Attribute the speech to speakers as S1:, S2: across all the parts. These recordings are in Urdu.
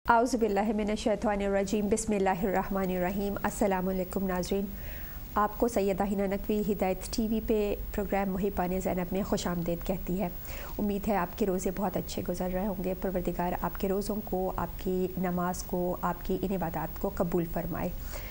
S1: आउज़ुबिल्लाहिमिनश्शैतानिर्रजीम बिस्मिल्लाहिर्रहमानिर्रहीम। अस्सलामु अलैकुम नाज़रीन, आपको सैयदा हिना नकवी हिदायत टीवी पे प्रोग्राम मुहिबान ज़ैनब में खुश आमदीद कहती है। उम्मीद है आपके रोज़े बहुत अच्छे गुजर रहे होंगे। परवरदिगार आपके रोज़ों को, आपकी नमाज को, आपकी इन इबादत को कबूल फरमाए।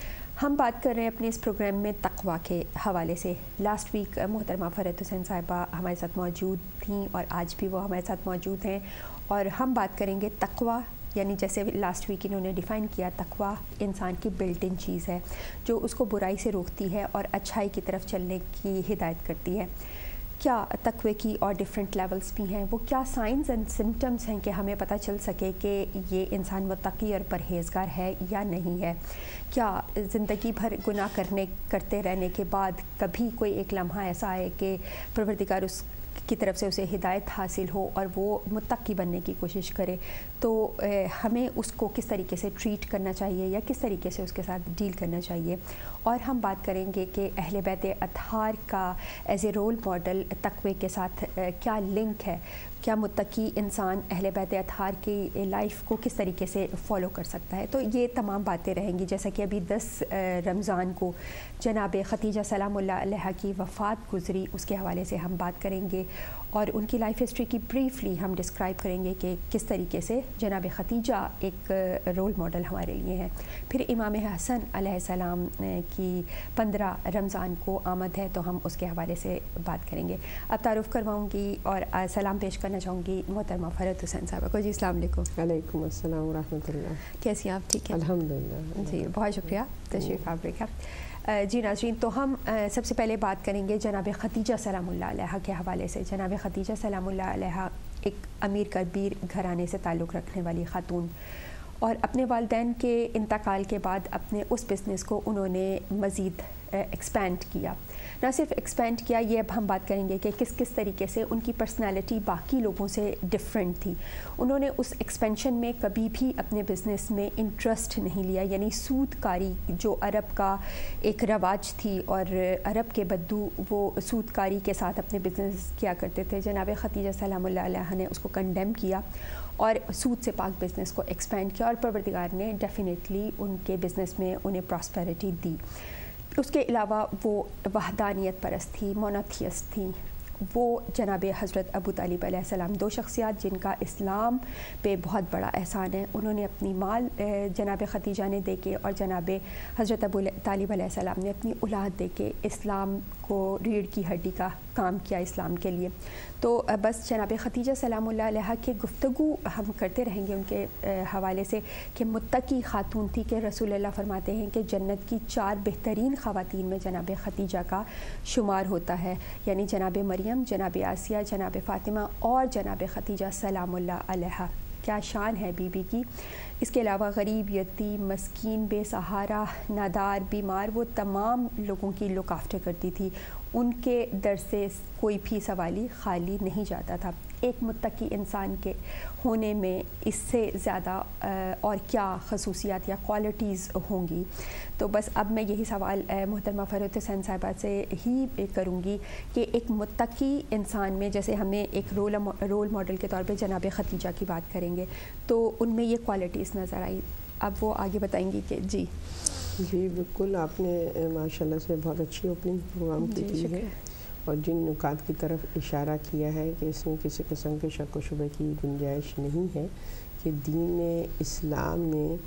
S1: हम बात कर रहे हैं अपने इस प्रोग्राम में तक़वा के हवाले से। लास्ट वीक मोहतरमा फ़रहत हुसैन साहिबा हमारे साथ मौजूद थीं और आज भी वो हमारे साथ मौजूद हैं और हम बात करेंगे तक़वा, यानी जैसे लास्ट वीक इन्होंने डिफ़ाइन किया, तक़वा इंसान की बिल्ट इन चीज़ है जो उसको बुराई से रोकती है और अच्छाई की तरफ चलने की हिदायत करती है। क्या तक़वे की और डिफरेंट लेवल्स भी हैं? वो क्या साइंस एंड सिम्टम्स हैं कि हमें पता चल सके कि ये इंसान मुत्तकी और परहेज़गार है या नहीं है? क्या ज़िंदगी भर गुनाह करते रहने के बाद कभी कोई एक लम्हा ऐसा आए कि परवरदिगार उस की तरफ से उसे हिदायत हासिल हो और वो मुत्तकी बनने की कोशिश करे, तो हमें उसको किस तरीके से ट्रीट करना चाहिए या किस तरीके से उसके साथ डील करना चाहिए। और हम बात करेंगे कि अहले बैत अतहार का एज़ ए रोल मॉडल तक़वे के साथ क्या लिंक है, क्या मुत्तकी इंसान अहले बैत अतहार की लाइफ को किस तरीके से फ़ॉलो कर सकता है। तो ये तमाम बातें रहेंगी। जैसा कि अभी 10 रमज़ान को जनाब खतीजा सलामुल्लाह अलैहा की वफ़ात गुज़री, उसके हवाले से हम बात करेंगे और उनकी लाइफ हिस्ट्री की ब्रीफली हम डिस्क्राइब करेंगे कि किस तरीके से जनाब खतीजा एक रोल मॉडल हमारे लिए हैं। फिर इमाम हसन अलैहिस्सलाम की 15 रमज़ान को आमद है, तो हम उसके हवाले से बात करेंगे। अब तारुफ़ करवाऊँगी और सलाम पेश करना चाहूँगी मोहतरमा फ़रहत हुसैन साहिबा को। जी अस्सलाम वालेकुम।
S2: वालेकुम अस्सलाम व रहमतुल्लाह।
S1: कैसी हैं आप? ठीक है
S2: अल्हम्दुलिल्लाह।
S1: जी, बहुत शुक्रिया तशरीफ़ आबरी का। जी नाज़रीन, तो हम सबसे पहले बात करेंगे जनाब खतीजा सलामुल्लाह अलैहा के हवाले से। जनाब खतीजा सलामुल्लाह अलैहा एक अमीर कबीर घराने से ताल्लुक़ रखने वाली ख़ातून और अपने वालिदैन के इंतकाल के बाद अपने उस बिज़नेस को उन्होंने मज़ीद एक्सपेंड किया। ना सिर्फ एक्सपेंड किया, ये अब हम बात करेंगे कि किस किस तरीके से उनकी पर्सनालिटी बाकी लोगों से डिफरेंट थी। उन्होंने उस एक्सपेंशन में कभी भी अपने बिज़नेस में इंटरेस्ट नहीं लिया, यानी सूदकारी जो अरब का एक रवाज थी और अरब के बद्दू वो सूदकारी के साथ अपने बिज़नेस किया करते थे। जनाब खतीजा सलामुल्लाह अलैहा ने उसको कंडेम किया और सूद से पाक बिज़नेस को एक्सपेंड किया और परवरदिगार ने डेफिनेटली उनके बिज़नेस में उन्हें प्रॉस्पेरिटी दी। उसके अलावा वो वहदानियत परस्त थी, मोनोथियस्ट थी। वो जनाब हज़रत अबू तालिब अलैहिस्सलाम, दो शख्सियात जिनका इस्लाम पे बहुत बड़ा एहसान है, उन्होंने अपनी माल जनाब खतीजा ने दे के और जनाब हज़रत अबू तालिब अलैहिस्सलाम ने अपनी औलाद दे के इस्लाम को रीढ़ की हड्डी का काम किया इस्लाम के लिए। तो बस जनाब खतीजा सलामुल्लाह अलैहा की गुफ्तगू हम करते रहेंगे उनके हवाले से कि मुत्तकी ख़ातून थी कि रसूलुल्लाह फरमाते हैं कि जन्नत की 4 बेहतरीन ख़वातीन में जनाब खतीजा का शुमार होता है, यानी जनाब मरियम, जनाब आसिया, जनाब फ़ातिमा और जनाब खतीजा सलामुल्लाह अलैहा। क्या शान है बीबी की। इसके अलावा गरीब, यतीम, मस्कीन, बेसहारा, नादार, बीमार, वो तमाम लोगों की लुक आफ्टर करती थी। उनके दर से कोई भी सवाली खाली नहीं जाता था। एक मुत्तकी इंसान के होने में इससे ज़्यादा और क्या खसूसियात या क्वालिटीज़ होंगी। तो बस अब मैं यही सवाल मोहतरमा फ़रहत हुसैन साहिबा से ही करूँगी कि एक मुत्तकी इंसान में, जैसे हमें एक रोल मॉडल के तौर पे जनाब खतीजा की बात करेंगे, तो उनमें ये क्वालिटीज़ नज़र आई। अब वो आगे बताएंगी कि जी
S2: बिल्कुल, आपने माशाल्लाह से बहुत अच्छी ओपनिंग प्रोग्राम की है और जिन नुकात की तरफ इशारा किया है कि इसमें किसी किस्म के शक व शुबे की गुंजाइश नहीं है कि दीन इस्लाम में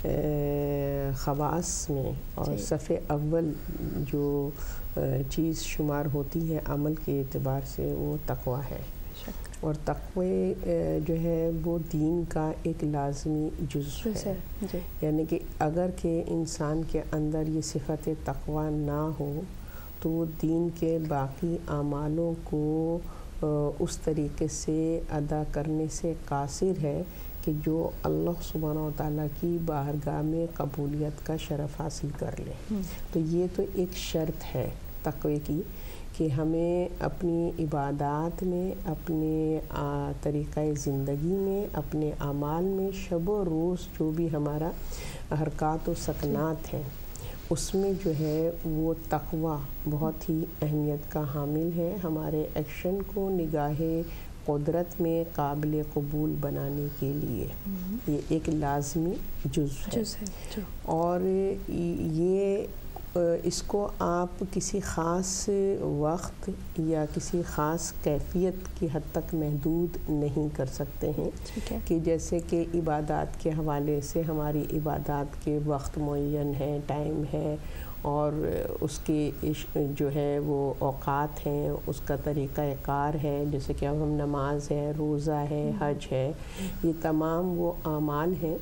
S2: ख़वास में और सफ़े अव्वल जो चीज़ शुमार होती है अमल के एतबार से वो तक़वा है। और तक़वे जो है वो दीन का एक लाज़मी जुज़ है। यानी कि अगर के इंसान के अंदर ये सिफ़त तक़वा ना हो तो वो दीन के बाकी आमालों को उस तरीके से अदा करने से कासिर है कि जो अल्लाह सुब्हानहू व तआला की बारगाह में कबूलियत का शरफ़ हासिल कर ले। तो ये तो एक शर्त है तक़वे की कि हमें अपनी इबादात में, अपने तरीक़ाए ज़िंदगी में, अपने आमाल में शब व रोज़ जो भी हमारा हरकत व सकनात हैं उसमें जो है वो तक़वा बहुत ही अहमियत का हामिल है। हमारे एक्शन को, निगाहे قدرت میں قابل قبول بنانے کے لیے یہ ایک لازمی جزو ہے اور یہ اس کو آپ کسی خاص وقت یا کسی خاص کیفیت کی حد تک محدود نہیں کر سکتے ہیں کہ جیسے کہ عبادات کے حوالے سے ہماری عبادات کے وقت معین ہے، ٹائم ہے اور اس کے جو ہے وہ اوقات ہیں، اس کا طریقہ کار ہے، جیسے کہ اب ہم نماز ہے، روزہ ہے، حج ہے، یہ تمام وہ اعمال ہیں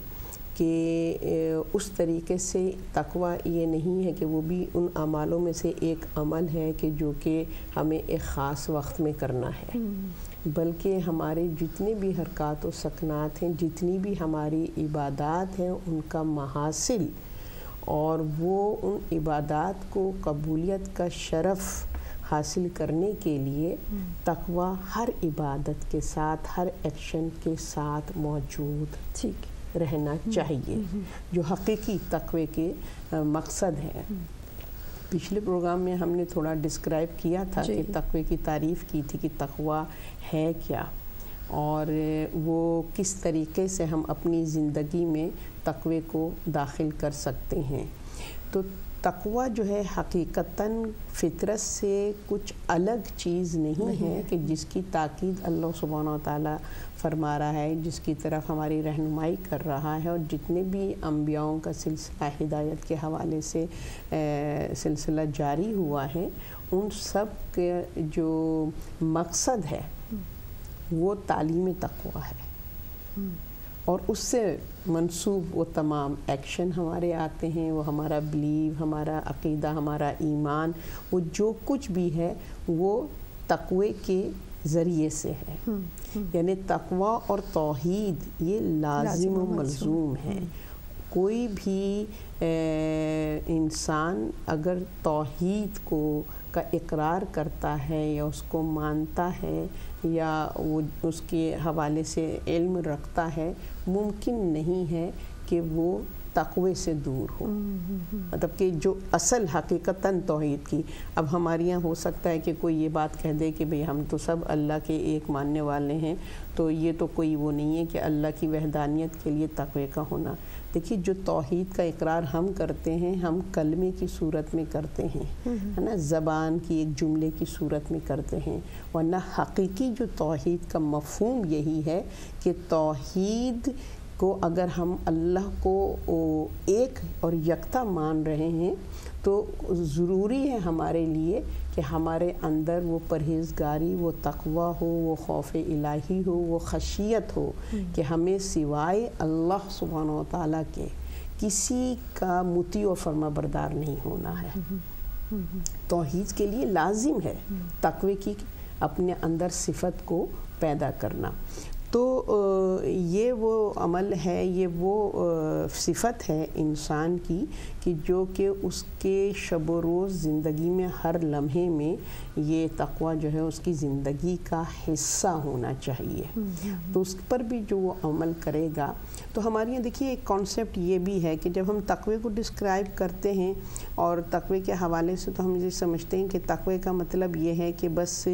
S2: کہ اس طریقے سے تقویٰ یہ نہیں ہے کہ وہ بھی ان اعمالوں میں سے ایک عمل ہے کہ جو کہ ہمیں ایک خاص وقت میں کرنا ہے، بلکہ ہمارے جتنے بھی حرکات و سکنات ہیں، جتنی بھی ہماری عبادات ہیں، ان کا محاصل اور وہ ان عبادات کو قبولیت کا شرف حاصل کرنے کے لیے تقویٰ ہر عبادت کے ساتھ، ہر ایکشن کے ساتھ موجود رہنا چاہیے، جو حقیقی تقوی کے مقصد ہے۔ پچھلے پروگرام میں ہم نے تھوڑا ڈسکرائب کیا تھا کہ تقوی کی تعریف کی تھی کہ تقوی ہے کیا اور وہ کس طریقے سے ہم اپنی زندگی میں تقوی کو داخل کر سکتے ہیں۔ تو تقوی جو ہے حقیقتاً فطرت سے کچھ الگ چیز نہیں ہے کہ جس کی تاکید اللہ سبحانہ و تعالیٰ فرما رہا ہے، جس کی طرف ہماری رہنمائی کر رہا ہے، اور جتنے بھی انبیاؤں کا سلسلہ ہدایت کے حوالے سے سلسلہ جاری ہوا ہے، ان سب کے جو مقصد ہے وہ تعلیم تقوی ہے، اور اس سے منسوب وہ تمام ایکشن ہمارے آتے ہیں، وہ ہمارا بلیو، ہمارا عقیدہ، ہمارا ایمان، وہ جو کچھ بھی ہے وہ تقوی کے ذریعے سے ہے۔ یعنی تقوی اور توحید یہ لازم و ملزوم ہے۔ کوئی بھی انسان اگر توحید کا اقرار کرتا ہے یا اس کو مانتا ہے یا وہ اس کے حوالے سے علم رکھتا ہے، ممکن نہیں ہے کہ وہ تقوی سے دور ہو، مطلب کہ جو اصل حقیقتاً توحید کی۔ اب ہمارے یہاں ہو سکتا ہے کہ کوئی یہ بات کہہ دے کہ بھئی ہم تو سب اللہ کے ایک ماننے والے ہیں، تو یہ تو کوئی وہ نہیں ہے کہ اللہ کی وحدانیت کے لیے تقوی کا ہونا۔ دیکھیے جو توحید کا اقرار ہم کرتے ہیں، ہم کلمے کی صورت میں کرتے ہیں، ہے نا، زبان کی ایک جملے کی صورت میں کرتے ہیں، ورنہ حقیقی جو توحید کا مفہوم یہی ہے کہ توحید کو اگر ہم اللہ کو ایک اور یکتا مان رہے ہیں تو ضروری ہے ہمارے لیے کہ ہمارے اندر وہ پرہیزگاری، وہ تقوی ہو، وہ خوف الہی ہو، وہ خشیت ہو کہ ہمیں سوائے اللہ سبحانہ و تعالیٰ کے کسی کا مطیع و فرما بردار نہیں ہونا ہے۔ توحید کے لیے لازم ہے تقوی کی اپنے اندر صفت کو پیدا کرنا۔ تو یہ وہ عمل ہے، یہ وہ صفت ہے انسان کی کہ جو کہ اس کے شب و روز زندگی میں ہر لمحے میں یہ تقوی جو ہے اس کی زندگی کا حصہ ہونا چاہیے۔ تو اس پر بھی جو وہ عمل کرے گا، تو ہمارے یہاں دیکھیے ایک کانسیپٹ یہ بھی ہے کہ جب ہم تقوی کو ڈسکرائب کرتے ہیں اور تقوی کے حوالے سے، تو ہم یہ سمجھتے ہیں کہ تقوی کا مطلب یہ ہے کہ بس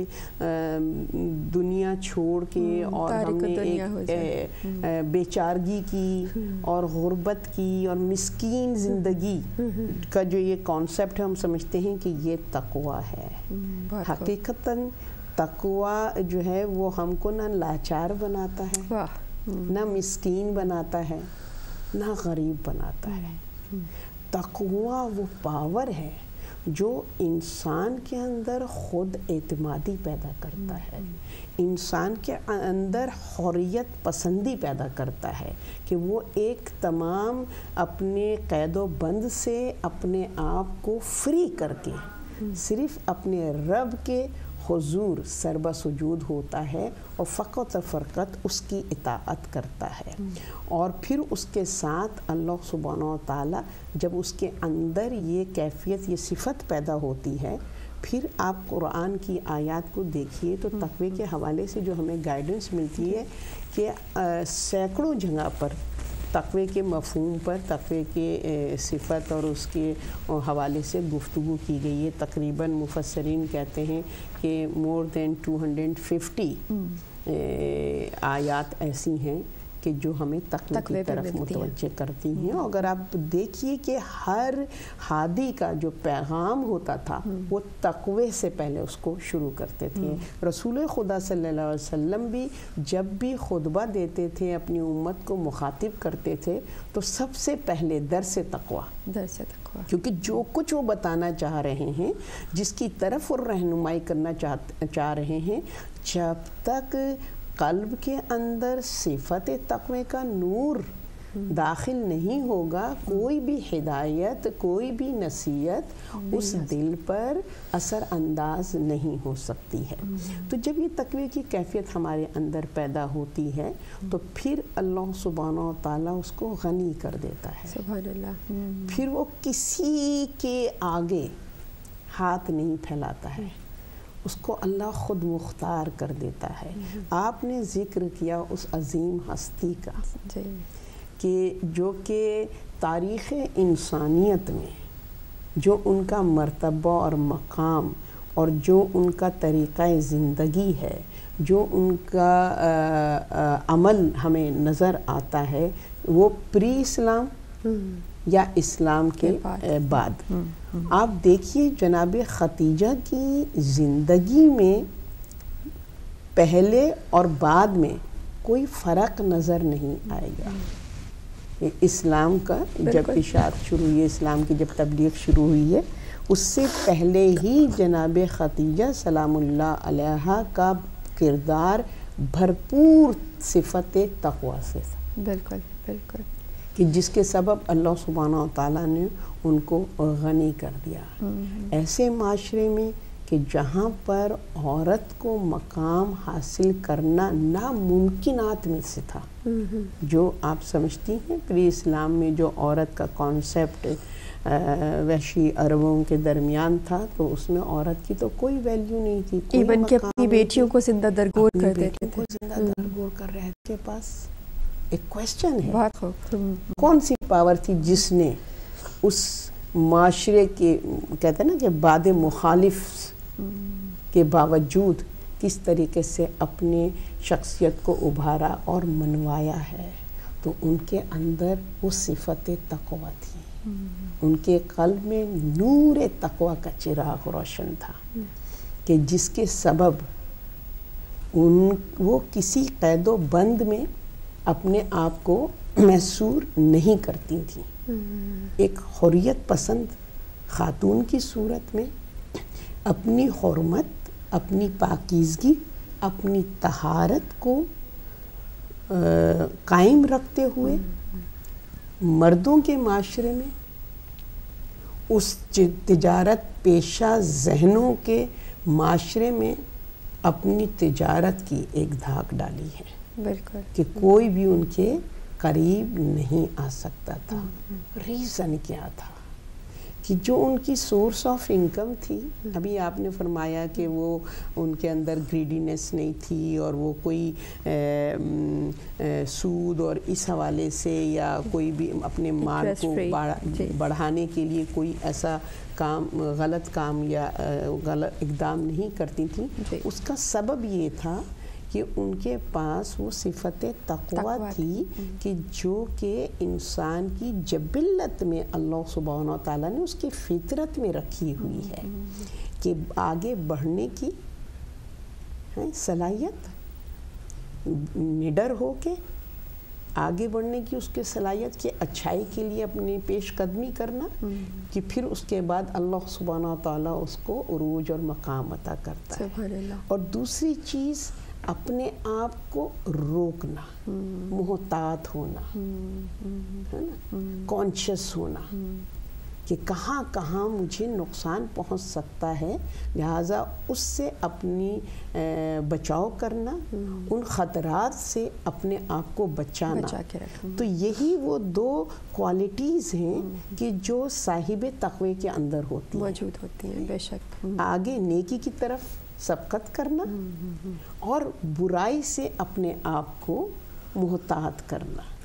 S2: دنیا چھوڑ کے اور ہم نے ایک بیچارگی کی اور غربت کی اور مسکین زندگی کا جو یہ کانسیپٹ ہے، ہم سمجھتے ہیں کہ یہ تقوی ہے۔ حقیقتاً تقوی جو ہے وہ ہم کو نہ لاچار بناتا ہے، نہ مسکین بناتا ہے، نہ غریب بناتا ہے۔ تقوی وہ پاور ہے جو انسان کے اندر خود اعتمادی پیدا کرتا ہے، انسان کے اندر حریت پسندی پیدا کرتا ہے کہ وہ ایک تمام اپنے قید و بند سے اپنے آپ کو فری کر کے صرف اپنے رب کے حضور سربہ سجود ہوتا ہے اور فقط و فقط اس کی اطاعت کرتا ہے۔ اور پھر اس کے ساتھ اللہ سبحانہ و تعالیٰ جب اس کے اندر یہ کیفیت، یہ صفت پیدا ہوتی ہے، پھر آپ قرآن کی آیات کو دیکھیے تو تقوی کے حوالے سے جو ہمیں گائیڈنس ملتی ہے کہ سینکڑوں جگہ پر تقوی کے مفہوم پر، تقوی کے صفت اور اس کے حوالے سے گفتگو کی گئی ہے۔ تقریباً مفسرین کہتے ہیں کہ more than 250 آیات ایسی ہیں کہ جو ہمیں تقوی کی طرف متوجہ کرتی ہیں. اور اگر آپ دیکھیے کہ ہر ہادی کا جو پیغام ہوتا تھا وہ تقوی سے پہلے اس کو شروع کرتے تھے. رسول خدا صلی اللہ علیہ وسلم بھی جب بھی خطبہ دیتے تھے، اپنی امت کو مخاطب کرتے تھے، تو سب سے پہلے درس تقوی، کیونکہ جو کچھ وہ بتانا چاہ رہے ہیں، جس کی طرف وہ رہنمائی کرنا چاہ رہے ہیں، جب تک قلب کے اندر صفت تقوی کا نور داخل نہیں ہوگا، کوئی بھی ہدایت، کوئی بھی نصیحت اس دل پر اثر انداز نہیں ہو سکتی ہے. تو جب یہ تقوی کی کیفیت ہمارے اندر پیدا ہوتی ہے تو پھر اللہ سبحانہ و تعالیٰ اس کو غنی کر دیتا ہے.
S1: سبحان اللہ.
S2: پھر وہ کسی کے آگے ہاتھ نہیں پھیلاتا ہے، اس کو اللہ خود مختار کر دیتا ہے. آپ نے ذکر کیا اس عظیم ہستی کا کہ جو کہ تاریخ انسانیت میں جو ان کا مرتبہ اور مقام اور جو ان کا طریقہ زندگی ہے، جو ان کا عمل ہمیں نظر آتا ہے، وہ پری اسلام یا اسلام کے بعد. آپ دیکھیے جناب ختیجہ کی زندگی میں پہلے اور بعد میں کوئی فرق نظر نہیں آئے گا. اسلام کا جب اشاعت شروع ہوئی ہے، اسلام کی جب تبلیغ شروع ہوئی ہے، اس سے پہلے ہی جناب ختیجہ سلام اللہ علیہا کا کردار بھرپور صفت تقوی سے تھا.
S1: بالکل بالکل.
S2: کہ جس کے سبب اللہ سبحانہ و تعالیٰ نے ان کو غنی کر دیا. ایسے معاشرے میں کہ جہاں پر عورت کو مقام حاصل کرنا ناممکنات میں سے تھا، جو آپ سمجھتی ہیں پری اسلام میں جو عورت کا کانسیپٹ وحشی عربوں کے درمیان تھا، تو اس میں عورت کی تو کوئی ویلیو نہیں تھی.
S1: ایون کہ اپنی بیٹیوں کو زندہ درگور کر دیتے تھے.
S2: زندہ درگور کر رہے کے پاس ایک کویسچن ہے، کون سی پاور تھی جس نے اس معاشرے کے کہتے ہیں نا کہ باد مخالف کے باوجود کس طریقے سے اپنے شخصیت کو ابھارا اور منوایا ہے. تو ان کے اندر وہ صفت تقوی تھی، ان کے قلب میں نور تقوی کا چراغ روشن تھا کہ جس کے سبب وہ کسی قید و بند میں اپنے آپ کو محصور نہیں کرتی تھیں. ایک حریت پسند خاتون کی صورت میں اپنی حرمت، اپنی پاکیزگی، اپنی طہارت کو قائم رکھتے ہوئے مردوں کے معاشرے میں اس تجارت پیشہ ذہنوں کے معاشرے میں اپنی تجارت کی ایک دھاک ڈالی ہے. بالکل. کہ کوئی بھی ان کے قریب نہیں آ سکتا تھا. ریزن کیا تھا؟ کہ جو ان کی سورس آف انکم تھی، ابھی آپ نے فرمایا کہ وہ ان کے اندر گریڈینس نہیں تھی اور وہ کوئی سود اور اس حوالے سے یا کوئی بھی اپنے مال کو بڑھانے کے لیے کوئی ایسا کام، غلط کام یا غلط اقدام نہیں کرتی تھیں. اس کا سبب یہ تھا کہ ان کے پاس وہ صفت تقوی تھی کہ جو کہ انسان کی جبلت میں اللہ سبحانہ و تعالیٰ نے اس کی فطرت میں رکھی ہوئی ہے کہ آگے بڑھنے کی صلاحیت، نڈر ہو کے آگے بڑھنے کی اس کے صلاحیت، کہ اچھائی کے لیے اپنی پیش قدمی کرنا، کہ پھر اس کے بعد اللہ سبحانہ و تعالیٰ اس کو عروج اور مقام عطا کرتا ہے. اور دوسری چیز اپنے آپ کو روکنا، محتاط ہونا، ہے نا، کانشیس ہونا کہ کہاں کہاں مجھے نقصان پہنچ سکتا ہے، لہٰذا اس سے اپنی بچاؤ کرنا، ان خطرات سے اپنے آپ کو بچانا. تو یہی وہ دو کوالٹیز ہیں کہ جو صاحب تقوی کے اندر ہوتی ہیں،
S1: موجود ہوتی ہیں. بے شک.
S2: آگے نیکی کی طرف سبقت کرنا اور برائی سے اپنے آپ کو محتاط کرنا.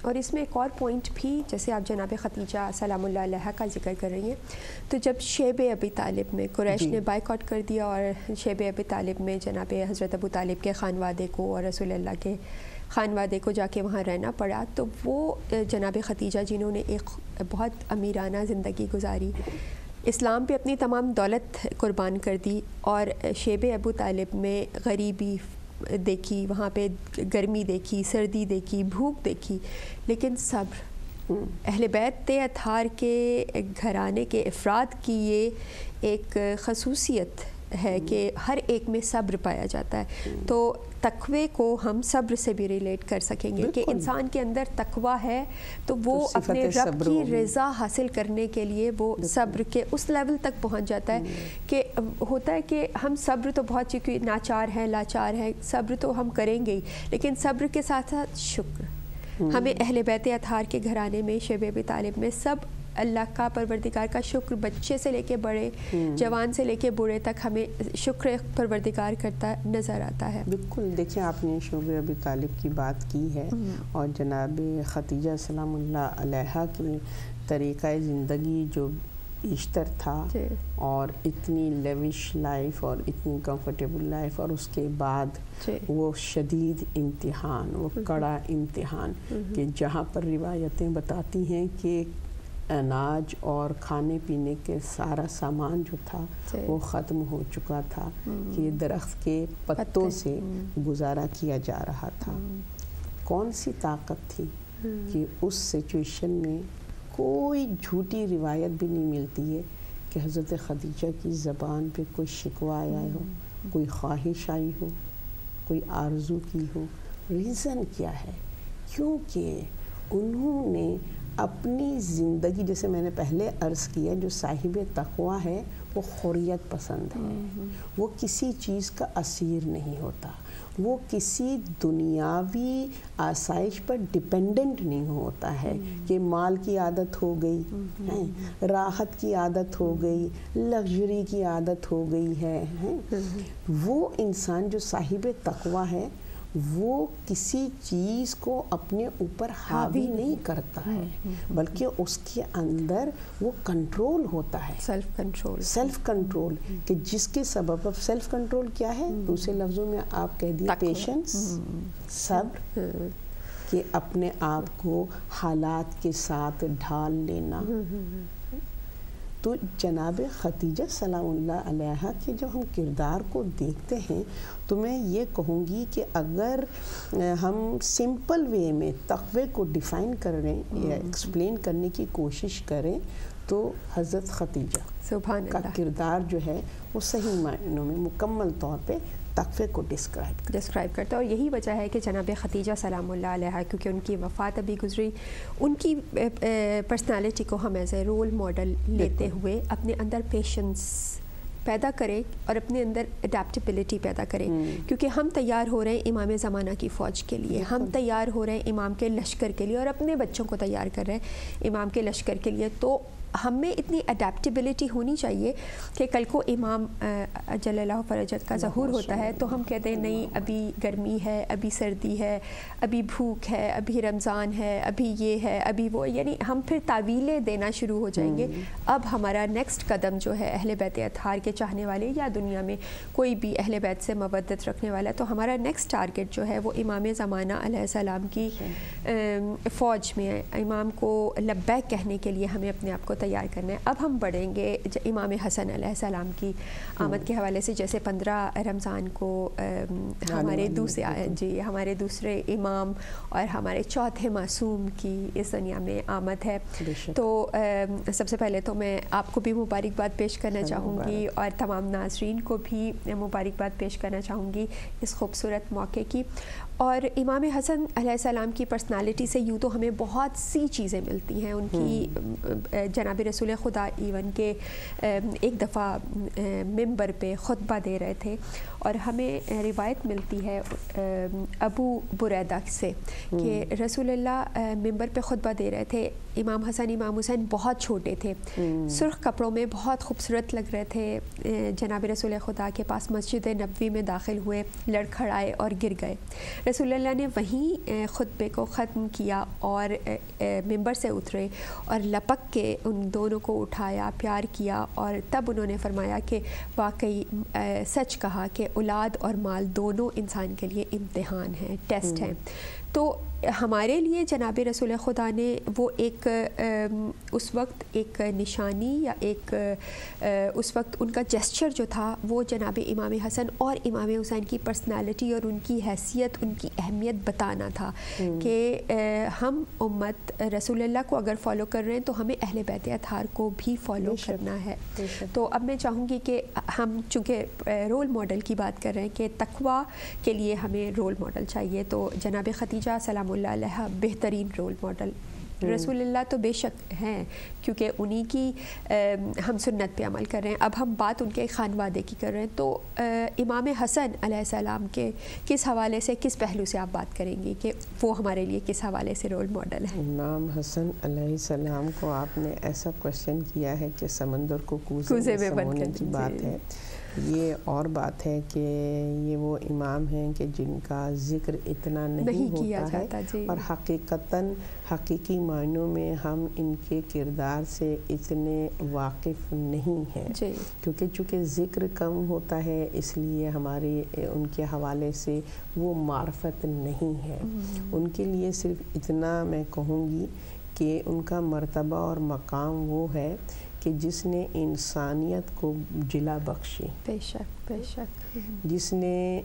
S1: اور اس میں ایک اور پوائنٹ بھی، جیسے آپ جناب خدیجہ سلام اللہ علیہا کا ذکر کر رہی ہیں، تو جب شیب ابی طالب میں قریش نے بائیکاٹ کر دیا اور شیب ابی طالب میں جناب حضرت ابو طالب کے خانوادے کو اور رسول اللہ کے خانوادے کو جا کے وہاں رہنا پڑا، تو وہ جناب خدیجہ جنہوں نے ایک بہت امیرانہ زندگی گزاری، اسلام پہ اپنی تمام دولت قربان کر دی، اور شیب ابو طالب میں غریبی دیکھی، وہاں پہ گرمی دیکھی، سردی دیکھی، بھوک دیکھی، لیکن صبر، اہل بیت اطہار کے گھرانے کے افراد کی یہ ایک خصوصیت ہے کہ ہر ایک میں صبر پایا جاتا ہے. تو تقوی کو ہم صبر سے بھی ریلیٹ کر سکیں گے کہ انسان کے اندر تقوی ہے تو وہ اپنے رب کی رضا حاصل کرنے کے لیے وہ صبر کے اس لیول تک پہنچ جاتا ہے کہ ہوتا ہے کہ ہم صبر تو بہت چونکہ ناچار ہیں، لاچار ہیں، صبر تو ہم کریں گے ہی، لیکن صبر کے ساتھ ساتھ شکر. ہمیں اہل بیت اطہار کے گھرانے میں شیب ابی طالب میں سب اللہ کا پروردگار کا شکر، بچے سے لے کے بڑے، جوان سے لے کے بوڑھے تک ہمیں شکر پروردگار کرتا نظر آتا ہے.
S2: بالکل. دیکھیں آپ نے شیب ابی طالب کی بات کی ہے اور جناب خدیجہ سلام اللہ علیہا کی طریقہ زندگی جو بیشتر تھا اور اتنی لیوش لائف اور اتنی کمفرٹیبل لائف، اور اس کے بعد وہ شدید امتحان، وہ کڑا امتحان کہ جہاں پر روایتیں بتاتی ہیں کہ اناج اور کھانے پینے کے سارا سامان جو تھا وہ ختم ہو چکا تھا، کہ درخت کے پتوں سے گزارا کیا جا رہا تھا. کون سی طاقت تھی کہ اس سچویشن میں کوئی جھوٹی روایت بھی نہیں ملتی ہے کہ حضرت خدیجہ کی زبان پہ کوئی شکوہ آیا ہو، کوئی خواہش آئی ہو، کوئی آرزو کی ہو. ریزن کیا ہے؟ کیونکہ انہوں نے اپنی زندگی، جیسے میں نے پہلے عرض کیا، جو صاحب تقویٰ ہے وہ حریت پسند ہے، وہ کسی چیز کا اسیر نہیں ہوتا، وہ کسی دنیاوی آسائش پر ڈیپینڈنٹ نہیں ہوتا ہے کہ مال کی عادت ہو گئی، راحت کی عادت ہو گئی، لگژری کی عادت ہو گئی ہے. وہ انسان جو صاحب تقویٰ ہے وہ کسی چیز کو اپنے اوپر حاوی نہیں کرتا ہے، بلکہ اس کے اندر وہ کنٹرول ہوتا ہے، سیلف کنٹرول، کہ جس کے سبب سیلف کنٹرول کیا ہے؟ دوسرے لفظوں میں آپ کہہ دیے پیشنس، صبر، کہ اپنے آپ کو حالات کے ساتھ ڈھال لینا. تو جناب خدیجہ سلام اللہ علیہا کے جب ہم کردار کو دیکھتے ہیں تو میں یہ کہوں گی کہ اگر ہم سمپل وے میں تقوی کو ڈیفائن کریں یا ایکسپلین کرنے کی کوشش کریں تو حضرت خدیجہ کا کردار جو ہے وہ صحیح معنوں میں مکمل طور پہ تقوی کو ڈسکرائب کرتا ہے. اور یہی وجہ ہے کہ جناب خدیجہ سلام اللہ علیہا، کیونکہ ان کی وفات ابھی گزری، ان کی پرسنالٹی کو ہم ایز اے رول ماڈل لیتے ہوئے اپنے اندر پیشنس پیدا کریں اور اپنے اندر اڈیپٹیبلٹی پیدا کریں، کیونکہ ہم تیار ہو رہے ہیں امام زمانہ کی فوج کے لیے، ہم تیار ہو رہے ہیں امام کے لشکر کے لیے، اور اپنے بچوں کو تیار کر رہے ہیں امام کے لشکر کے لیے. تو ہمیں اتنی اڈیپٹیبلٹی ہونی چاہیے کہ کل کو امام جل اللہ فرجت کا ظہور ہوتا ہے تو ہم کہتے ہیں نہیں ابھی گرمی ہے، ابھی سردی ہے، ابھی بھوک ہے، ابھی رمضان ہے، ابھی یہ ہے، ابھی وہ، یعنی ہم پھر تعویلیں دینا شروع ہو جائیں گے. اب ہمارا نیکسٹ قدم جو ہے اہل بیت اطہار کے چاہنے والے یا دنیا میں کوئی بھی اہل بیت سے مودت رکھنے والا ہے، تو ہمارا نیکسٹ ٹارگٹ جو ہے وہ امام زمانہ علیہ السلام کی فوج میں ہے. امام کو لبیک کہنے کے لیے ہمیں اپنے آپ کو تیار کرنا ہے. اب ہم بڑھیں گے امام حسن علیہ السلام کی آمد کے حوالے سے. جیسے 15 رمضان کو ہمارے دوسرے امام اور ہمارے چوتھے معصوم کی اس دنیا میں آمد ہے. تو سب سے پہلے تو میں آپ کو بھی مبارکباد پیش کرنا چاہوں گی اور تمام ناظرین کو بھی مبارکباد پیش کرنا چاہوں گی اس خوبصورت موقع کی. اور امام حسن علیہ السلام کی پرسنالٹی سے یوں تو ہمیں بہت سی چیزیں ملتی ہیں. ان کی جناب رسول خدا ایون کے ایک دفعہ ممبر پہ خطبہ دے رہے تھے اور ہمیں روایت ملتی ہے ابو بریدہ سے کہ رسول اللہ ممبر پہ خطبہ دے رہے تھے. امام حسن امام حسین بہت چھوٹے تھے، سرخ کپڑوں میں بہت خوبصورت لگ رہے تھے. جناب رسول خدا کے پاس مسجد نبوی میں داخل ہوئے، لڑکھڑائے اور گر گئے.
S1: رسول اللہ نے وہیں خطبے کو ختم کیا اور ممبر سے اترے اور لپک کے ان دونوں کو اٹھایا، پیار کیا، اور تب انہوں نے فرمایا کہ واقعی سچ کہا کہ اولاد اور مال دونوں انسان کے لیے امتحان ہیں، ٹیسٹ ہیں۔ تو ہمارے لیے جناب رسول خدا نے وہ ایک اس وقت ایک نشانی یا ایک اس وقت ان کا جسچر جو تھا وہ جناب امام حسن اور امام حسین کی پرسنالٹی اور ان کی حیثیت، ان کی اہمیت بتانا تھا کہ ہم امت رسول اللہ کو اگر فالو کر رہے ہیں تو ہمیں اہل بیت اطہار کو بھی فالو کرنا ہے۔ تو اب میں چاہوں گی کہ ہم چونکہ رول ماڈل کی بات کر رہے ہیں کہ تقویٰ کے لیے ہمیں رول ماڈل چاہیے، تو جناب خدیجہ سلام اللہ علیہ بہترین رول ماڈل۔ رسول اللہ تو بے شک ہیں کیونکہ انہی کی ہم سنت پہ عمل کر رہے ہیں۔ اب ہم بات ان کے خانوادے کی کر رہے ہیں، تو امام حسن علیہ السلام کے کس حوالے سے، کس پہلو سے آپ بات کریں گی کہ وہ ہمارے لیے کس حوالے سے رول ماڈل ہے؟
S2: امام حسن علیہ السلام کو آپ نے ایسا کوشچن کیا ہے کہ سمندر کو کوزے میں سمونے کی بات ہے۔ یہ اور بات ہے کہ یہ وہ امام ہیں کہ جن کا ذکر اتنا نہیں ہوتا ہے اور حقیقتاً حقیقی معنوں میں ہم ان کے کردار سے اتنے واقف نہیں ہیں، کیونکہ چونکہ ذکر کم ہوتا ہے اس لیے ہماری ان کے حوالے سے وہ معرفت نہیں ہے۔ ان کے لیے صرف اتنا میں کہوں گی کہ ان کا مرتبہ اور مقام وہ ہے کہ جس نے انسانیت کو جلا بخشی،
S1: بے شک بے شک،
S2: جس نے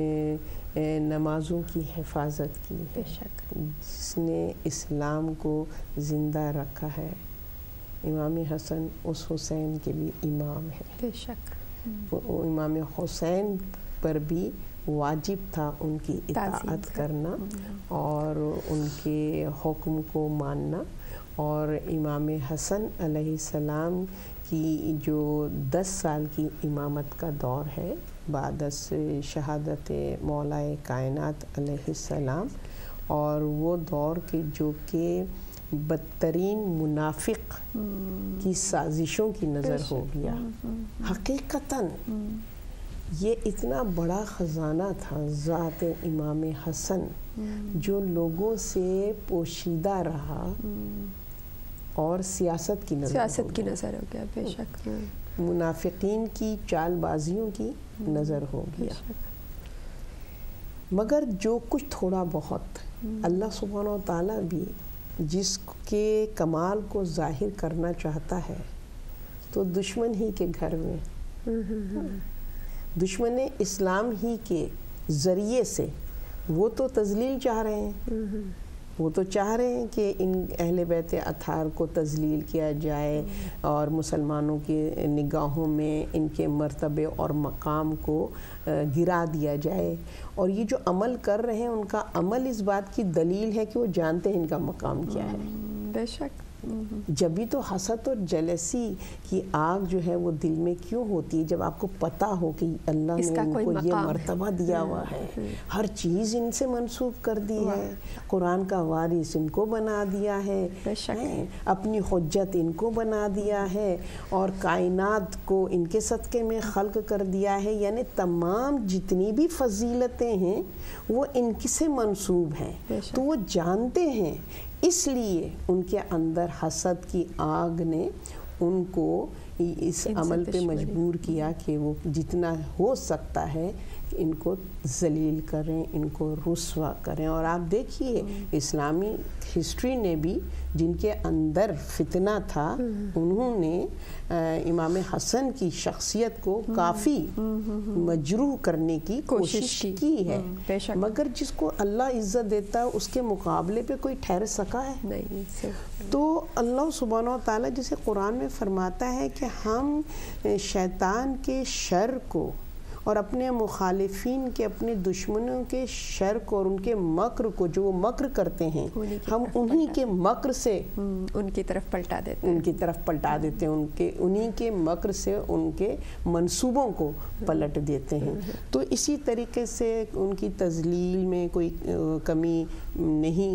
S2: نمازوں کی حفاظت کی ہے، جس نے اسلام کو زندہ رکھا ہے۔ امام حسن اس حسین کے بھی امام ہے،
S1: بے شک۔
S2: امام حسین پر بھی واجب تھا ان کی اطاعت کرنا اور ان کے حکم کو ماننا، اور امام حسن علیہ السلام کی جو 10 سال کی امامت کا دور ہے بعد از شہادت مولا کائنات علیہ السلام، اور وہ دور کے جو کہ بدترین منافق کی سازشوں کی نظر ہو گیا۔ حقیقتاً یہ اتنا بڑا خزانہ تھا ذات امام حسن جو لوگوں سے پوشیدہ رہا اور سیاست کی نظر
S1: ہو گیا، بے شک،
S2: منافقین کی چال بازیوں کی نظر ہو گیا۔ مگر جو کچھ تھوڑا بہت اللہ سبحانہ و تعالیٰ بھی جس کے کمال کو ظاہر کرنا چاہتا ہے تو دشمن ہی کے گھر میں، دشمن اسلام ہی کے ذریعے سے وہ تو تذلیل چاہ رہے ہیں، وہ تو چاہ رہے ہیں کہ ان اہل بیت اطہار کو تذلیل کیا جائے اور مسلمانوں کی نگاہوں میں ان کے مرتبے اور مقام کو گرا دیا جائے، اور یہ جو عمل کر رہے ہیں ان کا عمل اس بات کی دلیل ہے کہ وہ جانتے ہیں ان کا مقام کیا ہے۔
S1: بے شک،
S2: جبھی تو حسد اور جلسی کی آگ جو ہے وہ دل میں کیوں ہوتی ہے جب آپ کو پتہ ہو کہ اللہ نے ان کو یہ مرتبہ دیا ہوا ہے، ہر چیز ان سے منسوب کر دی ہے، قرآن کا وارث ان کو بنا دیا ہے، اپنی حجت ان کو بنا دیا ہے، اور کائنات کو ان کے صدقے میں خلق کر دیا ہے، یعنی تمام جتنی بھی فضیلتیں ہیں وہ ان سے منسوب ہیں، تو وہ جانتے ہیں، اس لیے ان کے اندر حسد کی آگ نے ان کو اس عمل پہ مجبور کیا کہ وہ جتنا ہو سکتا ہے ان کو ذلیل کریں، ان کو رسوا کریں۔ اور آپ دیکھیے اسلامی ہسٹری نے بھی جن کے اندر فتنہ تھا انہوں نے امام حسن کی شخصیت کو کافی مجروح کرنے کی کوشش کی ہے، مگر جس کو اللہ عزت دیتا ہے اس کے مقابلے پہ کوئی ٹھہر سکا ہے نہیں۔ تو اللہ سبحانہ و تعالیٰ جسے قرآن میں فرماتا ہے کہ ہم شیطان کے شر کو اور اپنے مخالفین کے، اپنے دشمنوں کے شر کو اور ان کے مکر کو جو وہ مکر کرتے ہیں ہم انہی کے مکر سے
S1: ان کی طرف پلٹا دیتے ہیں، انہی کے مکر سے ان کے منصوبوں کو پلٹ دیتے ہیں۔ تو اسی طریقے سے ان کی تذلیل میں کوئی کمی نہیں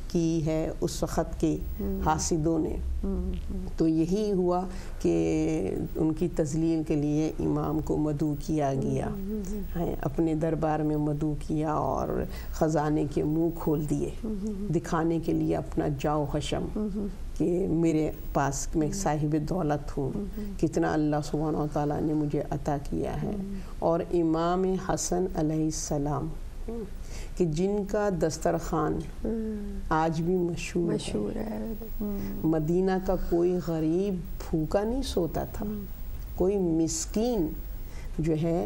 S2: کی ہے اس وقت کے حاسدوں نے. تو یہی ہوا کہ ان کی تذلیل کے لیے امام کو مدعو کیا گیا, اپنے دربار میں مدعو کیا اور خزانے کے منہ کھول دیے دکھانے کے لیے اپنا جاؤ حشم کہ میرے پاس میں صاحب دولت ہوں, کتنا اللہ سبحانہ و تعالیٰ نے مجھے عطا کیا ہے. اور امام حسن علیہ السلام کہ جن کا دسترخوان آج بھی مشہور ہے, مدینہ کا کوئی غریب بھوکا نہیں سوتا تھا, کوئی مسکین جو ہے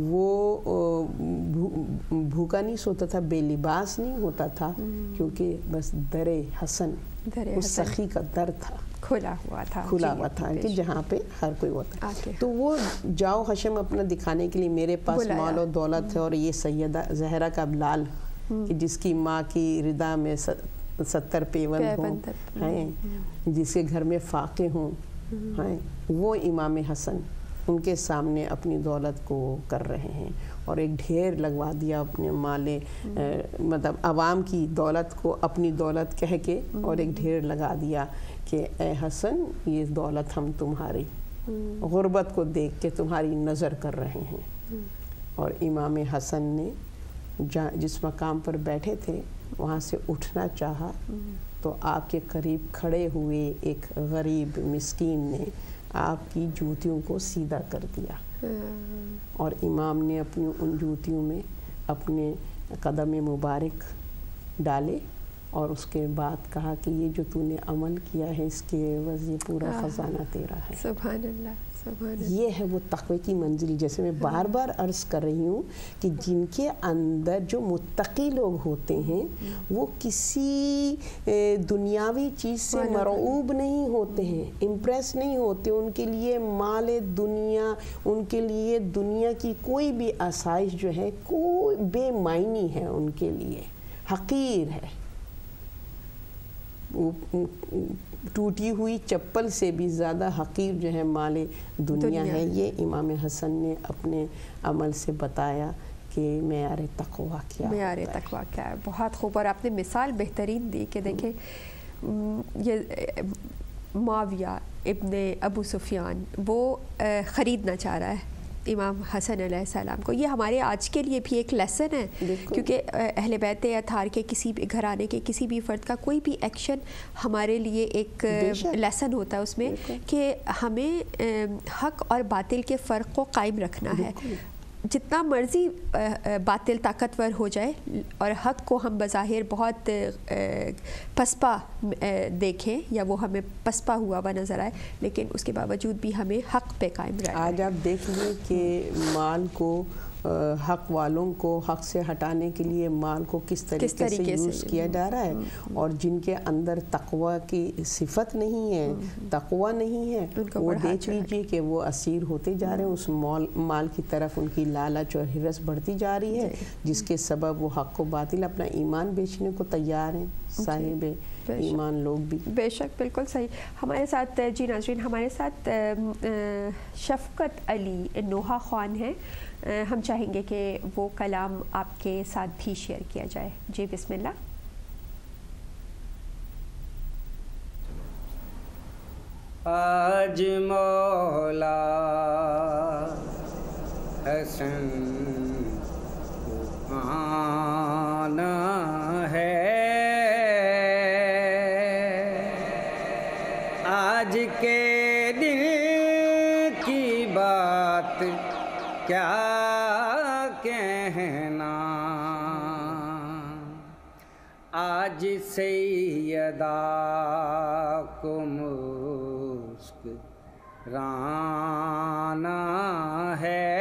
S2: وہ بھوکا نہیں سوتا تھا, بے لباس نہیں ہوتا تھا, کیونکہ بس در حسن اس سخی کا در تھا,
S1: کھلا ہوا تھا
S2: کہ جہاں پہ ہر کوئی ہوتا ہے. تو وہ جاؤ حشم اپنا دکھانے کے لیے میرے پاس مال و دولت ہے, اور یہ سیدہ زہرا کا لال کہ جس کی ماں کی ردا میں 70 پیوند ہوں, جس کے گھر میں فاقے ہوں, وہ امام حسن ان کے سامنے اپنی دولت کو کر رہے ہیں, اور ایک ڈھیر لگوا دیا اپنے مال, مطلب عوام کی دولت کو اپنی دولت کہہ کے, اور ایک ڈھیر لگا دیا کہ اے حسن یہ دولت ہم تمہاری غربت کو دیکھ کے تمہاری نظر کر رہے ہیں. اور امام حسن نے جس مقام پر بیٹھے تھے وہاں سے اٹھنا چاہا, تو آپ کے قریب کھڑے ہوئے ایک غریب مسکین نے آپ کی جوتیوں کو سیدھا کر دیا, اور امام نے اپنی ان جوتیوں میں اپنے قدم مبارک ڈالے, اور اس کے بعد کہا کہ یہ جو تو نے عمل کیا ہے اس کے عوض یہ پورا خزانہ تیرا ہے.
S1: سبحان اللہ, سبحان اللہ.
S2: یہ ہے وہ تقوی کی منزل, جیسے میں بار بار عرض کر رہی ہوں کہ جن کے اندر جو متقی لوگ ہوتے ہیں وہ کسی دنیاوی چیز سے مرعوب نہیں ہوتے ہیں, امپریس نہیں ہوتے. ان کے لیے مال دنیا, ان کے لیے دنیا کی کوئی بھی آسائش جو ہے کوئی بے معنی ہے, ان کے لیے حقیر ہے. ٹوٹی ہوئی چپل سے بھی زیادہ حقیر جو ہے مال دنیا ہے. یہ امام حسن نے اپنے عمل سے بتایا کہ معیار تقوی کیا
S1: ہے. بہت خوب, اور آپ نے مثال بہترین دی کہ دیکھیں یہ معاویہ ابن ابو سفیان وہ خریدنا چاہ رہا ہے امام حسن علیہ السلام کو. یہ ہمارے آج کے لیے بھی ایک لیسن ہے, کیونکہ اہل بیت اطہار کے کسی بھی گھرانے کے کسی بھی فرد کا کوئی بھی ایکشن ہمارے لیے ایک لیسن ہوتا ہے اس میں, کہ ہمیں حق اور باطل کے فرق کو قائم رکھنا ہے. جتنا مرضی باطل طاقتور ہو جائے اور حق کو ہم بظاہر بہت پسپا دیکھیں یا وہ ہمیں پسپا ہوا ہوا نظر آئے, لیکن اس کے باوجود بھی ہمیں حق پہ قائم رہنا.
S2: آج آپ دیکھ لیں کہ مال کو, حق والوں کو حق سے ہٹانے کے لیے مال کو کس طریقے سے یوز کیا جا رہا ہے, اور جن کے اندر تقوی کی صفت نہیں ہے, تقوی نہیں ہے, وہ دیکھ لیجئے کہ وہ اسیر ہوتے جا رہے ہیں اس مال کی طرف. ان کی لالچ اور ہرس بڑھتی جا رہی ہے, جس کے سبب وہ حق و باطل اپنا ایمان بیچنے کو تیار ہیں صاحب ایمان لوگ بھی.
S1: بے شک, بالکل صحیح. ہمارے ساتھ جی ناظرین, ہمارے ساتھ شفقت علی نوحہ خان ہیں. ہم چاہیں گے کہ وہ کلام آپ کے ساتھ بھی شیئر کیا جائے. جی بسم اللہ.
S3: آج مولا حسن کو آنا ہے, آج کے دن کی بات کیا کہنا, آج سیدہ کو مسکرانا ہے,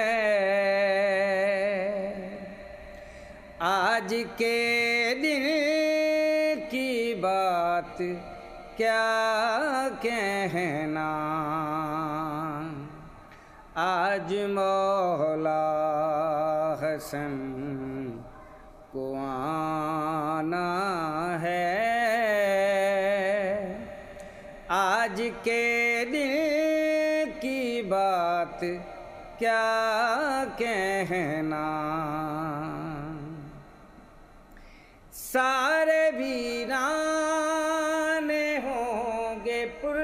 S3: آج کے دن کی بات کیا کہنا, آج مولا حسن کو آنا ہے, آج کے دن کی بات کیا کہنا. سارے ویران ہوں گے پر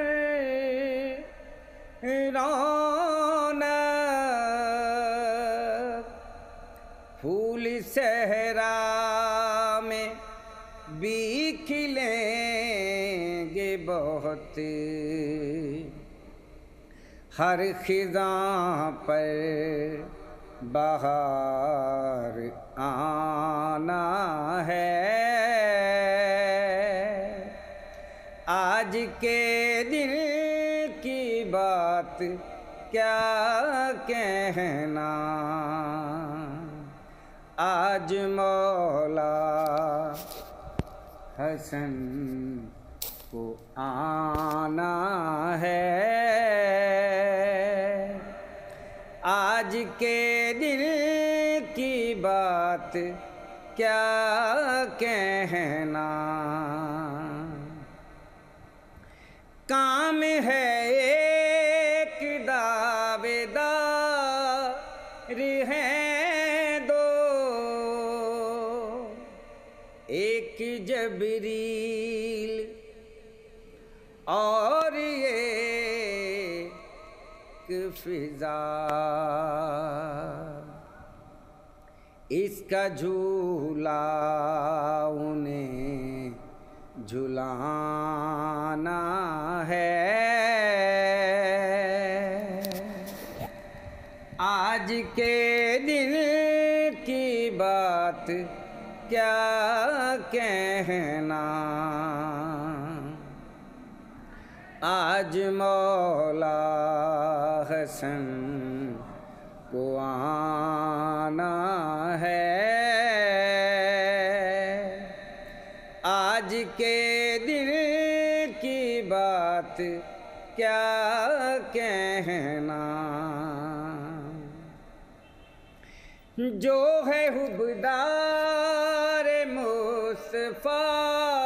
S3: رونق، پھول صحرا میں بھی کھلیں گے بہت، ہر خزاں پر بہار آنا ہے، آج کے دن کی بات کیا کہنا، آج مولا حسن کو آنا ہے، آج کے دن کی بات کیا کہنا، کام ہے ایک دعوے دار ہیں دو، ایک جبریل اور ایک فضا، اس کا جھولا انہیں جھلانا ہے، آج کے دن کی بات کیا کہنا، آج مولا حسن کو آنا ہے، آج کے دن کی بات کیا کہنا، جو ہے حبدار مصطفیٰ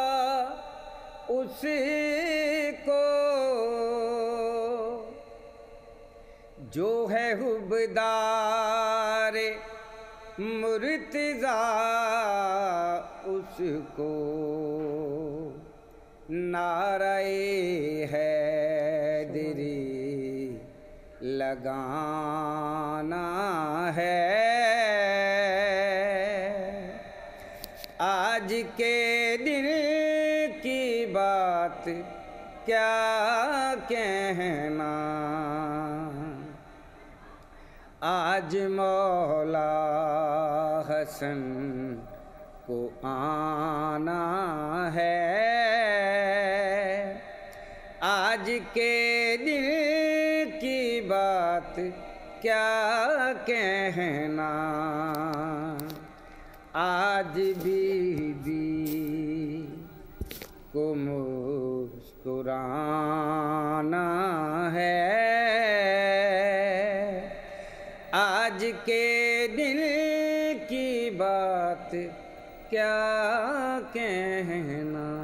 S3: اس کو، جو ہے حبدار مرتضیٰ اس کو، نعرہ حیدری لگانا ہے، آج کے دن کی بات کیا کہنا، آج مولا حسن کو آنا ہے، آج کے دن کی بات کیا کہنا، آج بی بی کو مسکرانا ہے، آج کے دن کی بات کیا کہنا۔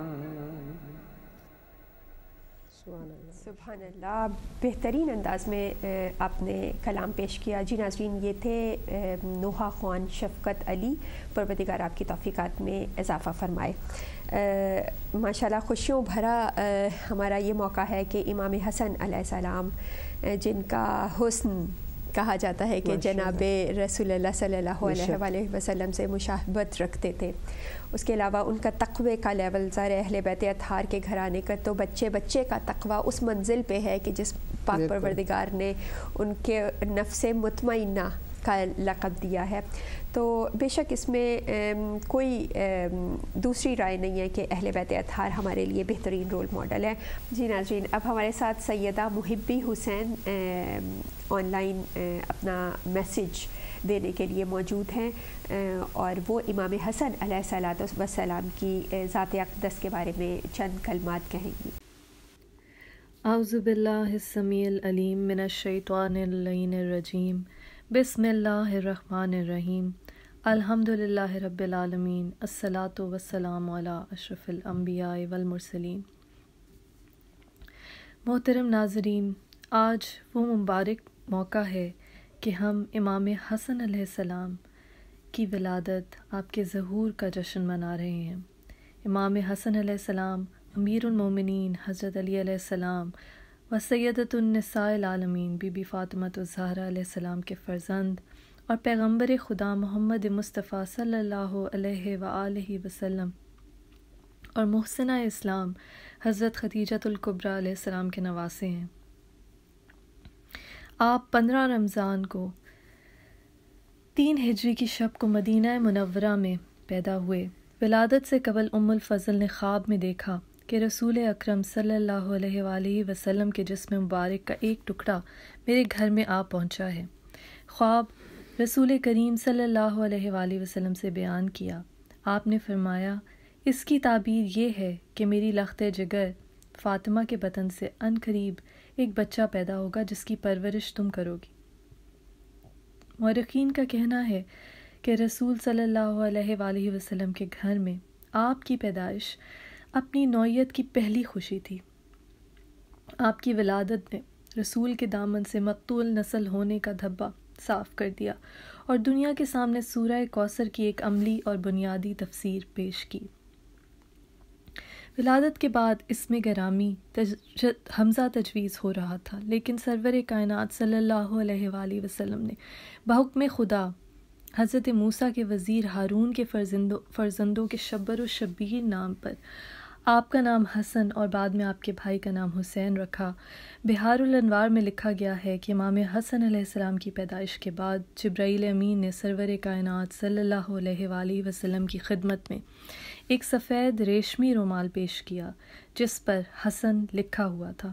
S1: سبحان اللہ، بہترین انداز میں آپ نے کلام پیش کیا۔ جی ناظرین، یہ تھے نوحہ خوان شفقت علی، پروردگار آپ کی توفیقات میں اضافہ فرمائے۔ ماشاءاللہ خوشیوں بھرا ہمارا یہ موقع ہے کہ امام حسن علیہ السلام، جن کا حسن کہا جاتا ہے کہ جناب رسول اللہ صلی اللہ علیہ وآلہ وسلم سے مشابہت رکھتے تھے، اس کے علاوہ ان کا تقوی کا لیول، ظاہر اہل بیت اطہار کے گھرانے کا تو بچے بچے کا تقوی اس منزل پہ ہے کہ جس پاک پروردگار نے ان کے نفس مطمئنہ کا لقب دیا ہے۔ تو بے شک اس میں کوئی دوسری رائے نہیں ہے کہ اہل بیت اطہار ہمارے لیے بہترین رول ماڈل ہے۔ جی ناظرین، اب ہمارے ساتھ سیدہ محبی حسین آن لائن اپنا میسیج دینے کے لیے موجود ہیں، اور وہ امام حسن علیہ السلام کی ذات اقدس کے بارے میں چند کلمات کہیں گی۔
S4: اعوذ باللہ السمیع العلیم من الشیطان اللعین الرجیم، بسم اللہ الرحمن الرحیم، الحمد للہ رب العالمین، الصلاۃ والسلام علی اشرف الانبیاء والمرسلین۔ محترم ناظرین، آج وہ مبارک موقع ہے کہ ہم امام حسن علیہ السلام کی ولادت، آپ کے ظہور کا جشن منا رہے ہیں۔ امام حسن علیہ السلام، امیر المومنین حضرت علی علیہ السلام و سیدۃ النساء العالمین بی بی فاطمہ الزہرا علیہ السلام کے فرزند اور پیغمبر خدا محمد مصطفیٰ صلی اللہ علیہ وآلہ وسلم اور محسنہ اسلام حضرت خدیجۃ الکبریٰ علیہ السلام کے نواسے ہیں۔ آپ 15 رمضان کو 3 ہجری کی شب کو مدینہ منورہ میں پیدا ہوئے۔ ولادت سے قبل ام الفضل نے خواب میں دیکھا کہ رسول اکرم صلی اللہ علیہ وآلہ وسلم کے جسم مبارک کا ایک ٹکڑا میرے گھر میں آ پہنچا ہے۔ خواب رسول کریم صلی اللہ علیہ وآلہ وسلم سے بیان کیا۔ آپ نے فرمایا، اس کی تعبیر یہ ہے کہ میری لخت جگر فاطمہ کے بطن سے ان قریب ایک بچہ پیدا ہوگا جس کی پرورش تم کرو گی۔ مورخین کا کہنا ہے کہ رسول صلی اللہ علیہ وآلہ وسلم کے گھر میں آپ کی پیدائش اپنی نوعیت کی پہلی خوشی تھی۔ آپ کی ولادت نے رسول کے دامن سے مقتول نسل ہونے کا دھبا صاف کر دیا اور دنیا کے سامنے سورہ کوثر کی ایک عملی اور بنیادی تفسیر پیش کی۔ ولادت کے بعد اسم گرامی حمزہ تجویز ہو رہا تھا، لیکن سرور کائنات صلی اللہ علیہ وآلہ وسلم نے بحکم خدا حضرت موسیٰ کے وزیر ہارون کے فرزندوں کے شبر و شبیر نام پر آپ کا نام حسن اور بعد میں آپ کے بھائی کا نام حسین رکھا۔ بہار الانوار میں لکھا گیا ہے کہ امام حسن علیہ السلام کی پیدائش کے بعد جبرائیل امین نے سرور کائنات صلی اللہ علیہ وآلہ وسلم کی خدمت میں ایک سفید ریشمی رومال پیش کیا جس پر حسن لکھا ہوا تھا۔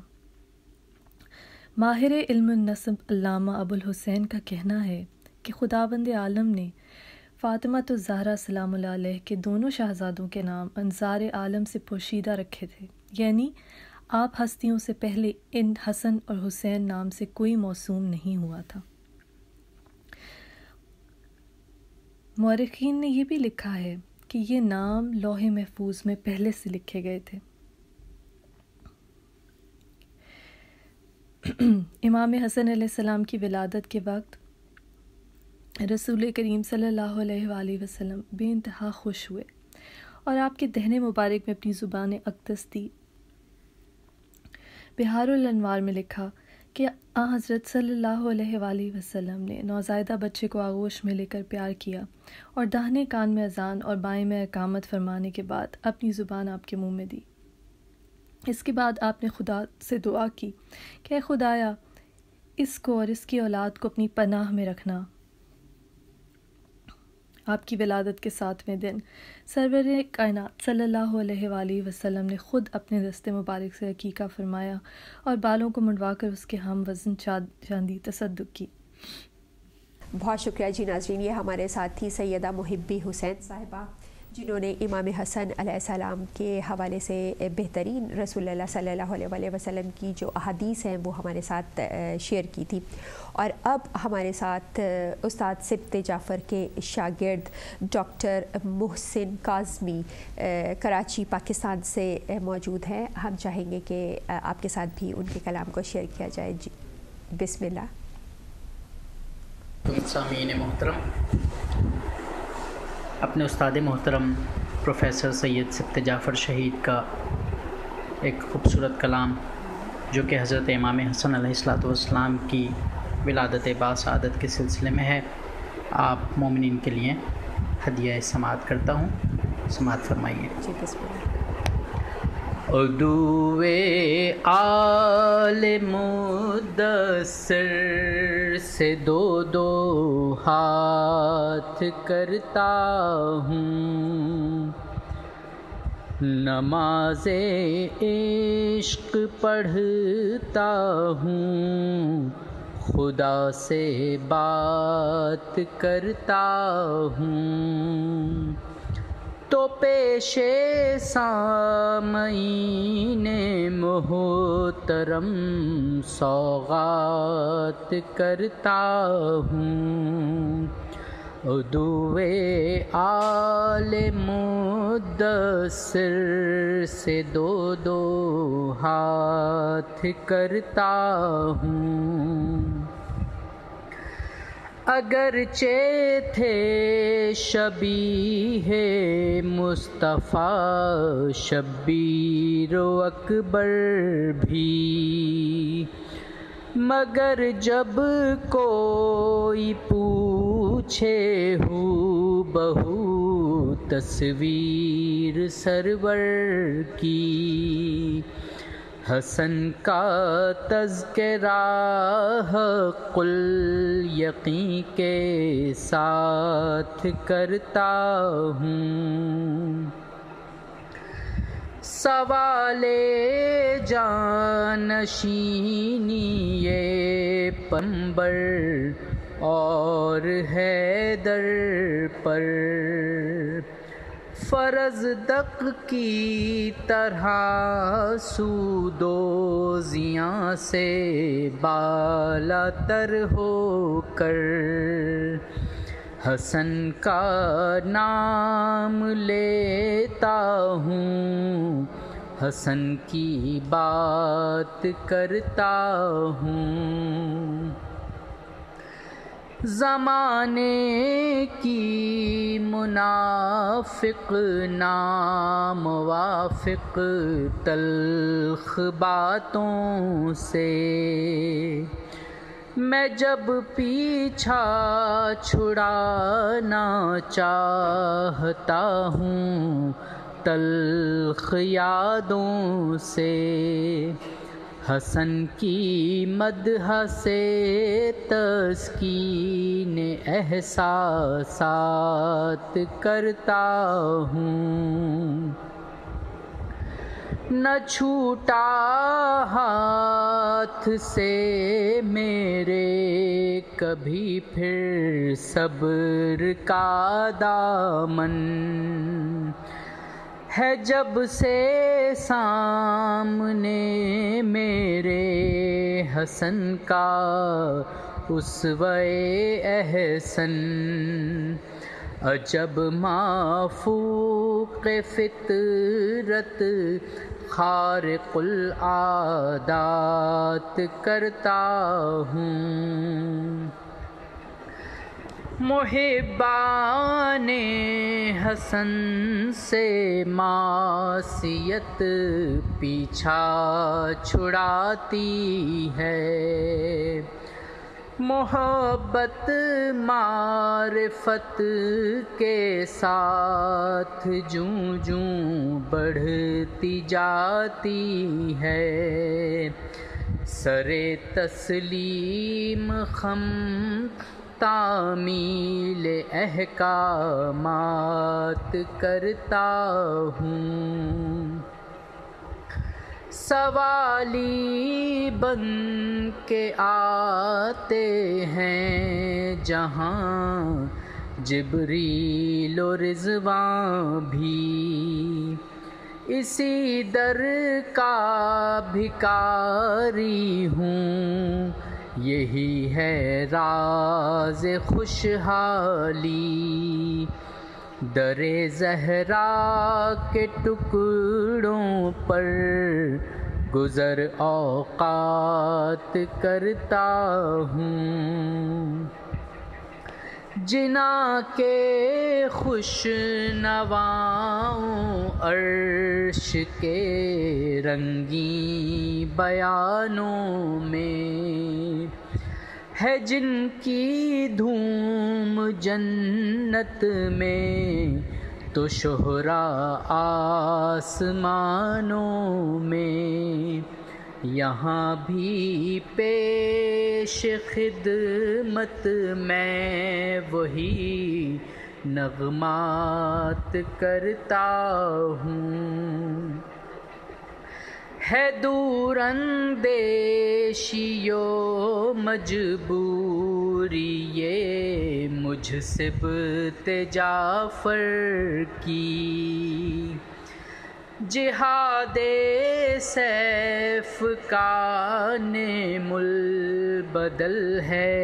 S4: ماہر علم النسب علامہ ابو الحسین کا کہنا ہے کہ خداوند عالم نے فاطمہ الزہرا سلام اللہ علیہ کے دونوں شہزادوں کے نام انظار عالم سے پوشیدہ رکھے تھے، یعنی آپ ہستیوں سے پہلے ان حسن اور حسین نام سے کوئی موسوم نہیں ہوا تھا۔ مورخین نے یہ بھی لکھا ہے کہ یہ نام لوح محفوظ میں پہلے سے لکھے گئے تھے۔ امام حسن علیہ السلام کی ولادت کے وقت رسول کریم صلی اللہ علیہ وآلہ وسلم بے انتہا خوش ہوئے اور آپ کے دہنے مبارک میں اپنی زبان اقدس دی۔ بہار الانوار میں لکھا کہ حضرت صلی اللہ علیہ وآلہ وسلم نے نوزائیدہ بچے کو آغوش میں لے کر پیار کیا اور داہنے کان میں اذان اور بائیں میں اقامت فرمانے کے بعد اپنی زبان آپ کے منہ میں دی۔ اس کے بعد آپ نے خدا سے دعا کی کہ اے خدایا اس کو اور اس کی اولاد کو اپنی پناہ میں رکھنا۔ آپ کی ولادت کے 7ویں دن سرور کائنات صلی اللہ علیہ وآلہ وسلم نے خود اپنے دست مبارک سے عقیقہ فرمایا اور بالوں کو منڈوا کر اس کے ہم وزن چاندی تصدق کی۔
S1: بہت شکریہ جی ناظرین، یہ ہمارے ساتھ تھی سیدہ محبی حسین صاحبہ جنہوں نے امام حسن علیہ السلام کے حوالے سے بہترین رسول اللہ صلی اللہ علیہ وآلہ وسلم کی جو احادیث ہیں وہ ہمارے ساتھ شیئر کی تھی۔ اور اب ہمارے ساتھ استاد سبط جعفر کے شاگرد ڈاکٹر محسن کاظمی کراچی پاکستان سے موجود ہیں۔ ہم چاہیں گے کہ آپ کے ساتھ بھی ان کے کلام کو شیئر کیا جائے۔ جی بسم اللہ۔
S5: سامعین محترم، اپنے استاد محترم پروفیسر سید سبط جعفر شہید کا ایک خوبصورت کلام جو کہ حضرت امام حسن علیہ السلام کی ولادت باسعادت کے سلسلے میں ہے، آپ مومنین کے لیے ہدیہ سماعت کرتا ہوں، سماعت فرمائیے۔
S1: جی بسم اللہ۔
S5: عدوِ آل مدثر سے دو ہاتھ کرتا ہوں، نماز عشق پڑھتا ہوں، خدا سے بات کرتا ہوں، تو پیش سامعین محترم سوغات کرتا ہوں، عدوِ آل مدثر سے دو ہاتھ کرتا ہوں، اگرچہ تھے شبیہ مصطفیٰ شبیر و اکبر بھی، مگر جب کوئی پوچھے ہو بہو تصویر سرور کی، حسن کا تذکرہ حق الیقین کے ساتھ کرتا ہوں۔ سوال جانشینی یہ پیغمبر اور حیدر پر، فرض دق کی طرح سود و زیاں سے بالا تر ہو کر، حسن کا نام لیتا ہوں، حسن کی بات کرتا ہوں۔ زمانے کی منافق ناموافق تلخ باتوں سے، میں جب پیچھا چھڑانا چاہتا ہوں تلخ یادوں سے، حسن کی مدح سے تسکین احساسات کرتا ہوں۔ نہ چھوٹا ہاتھ سے میرے کبھی پھر صبر کا دامن، ہے جب سے سامنے میرے حسن کا اسوۂ احسن، عجب مافوق فطرت خارق العادات کرتا ہوں۔ محبان حسن سے معصیت پیچھا چھڑاتی ہے، محبت معرفت کے ساتھ جوں جوں بڑھتی جاتی ہے، سرے تسلیم خم تعمیل احکامات کرتا ہوں۔ سوالی بن کے آتے ہیں جہاں جبریل و رضوان بھی، اسی در کا بھکاری ہوں، یہی ہے راز خوشحالی، در زہرا کے ٹکڑوں پر گزر اوقات کرتا ہوں۔ جنا کے خوش نواؤں عرش کے رنگین بیانوں میں، ہے جن کی دھوم جنت میں تو شہرا آسمانوں میں، یہاں بھی پیش خدمت میں وہی نغمات کرتا ہوں۔ ہے دور اندیشی و مجبوری یہ مجھ سبط جعفر کی، جہاد سیف کا نعم البدل ہے